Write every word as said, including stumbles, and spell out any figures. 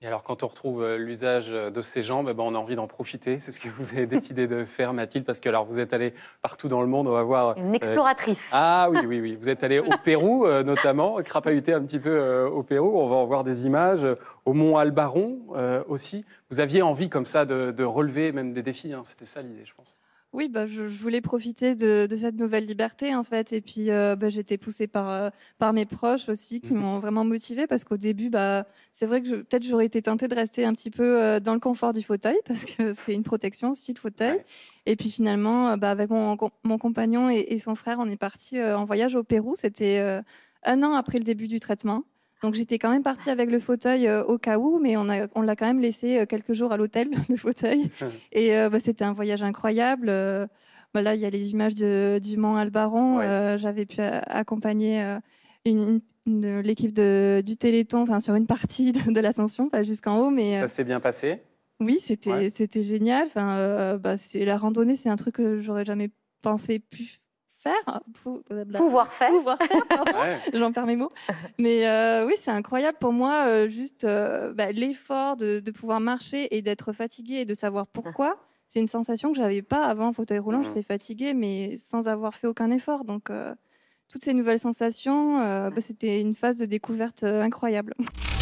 Et alors, quand on retrouve euh, l'usage de ses jambes, eh ben, on a envie d'en profiter. C'est ce que vous avez décidé de faire, Mathilde, parce que alors, vous êtes allée partout dans le monde. On va voir. Une euh, exploratrice. Ah oui, oui, oui. Vous êtes allé au Pérou, euh, notamment, crapahuter un petit peu euh, au Pérou. On va en voir des images. euh, Au mont Albaron euh, aussi. Vous aviez envie, comme ça, de, de relever même des défis. Hein. C'était ça l'idée, je pense. Oui, bah, je, je voulais profiter de, de cette nouvelle liberté, en fait. Et puis, euh, bah, j'étais poussée par, euh, par mes proches aussi, qui Mhm. m'ont vraiment motivée. Parce qu'au début, bah, c'est vrai que je- peut-être j'aurais été tentée de rester un petit peu euh, dans le confort du fauteuil, parce que c'est une protection aussi, le fauteuil. Ouais. Et puis finalement, euh, bah, avec mon, com- mon compagnon et, et son frère, on est parti euh, en voyage au Pérou. C'était euh, un an après le début du traitement. Donc j'étais quand même partie avec le fauteuil euh, au cas où, mais on a, on l'a quand même laissé euh, quelques jours à l'hôtel, le fauteuil. Et euh, bah, c'était un voyage incroyable. Euh, bah, là, il y a les images de- du Mont Albaron. Ouais. Euh, j'avais pu a- accompagner euh, une, une- l'équipe de- du Téléthon, enfin sur une partie de, de l'ascension, pas jusqu'en haut, mais euh, Ça s'est bien passé. oui, c'était Ouais. c'était génial. Enfin, euh, bah, c'est la randonnée, c'est un truc que j'aurais jamais pensé pu faire. Pou- blablabla. Pouvoir faire. Pouvoir faire, pardon. Ouais. J'en perds mes mots. Mais euh, oui, c'est incroyable pour moi, euh, juste euh, bah, l'effort de, de pouvoir marcher et d'être fatiguée et de savoir pourquoi. C'est une sensation que j'avais pas avant en fauteuil roulant. Mhm. J'étais fatiguée, mais sans avoir fait aucun effort. Donc, euh, toutes ces nouvelles sensations, euh, bah, c'était une phase de découverte euh, incroyable.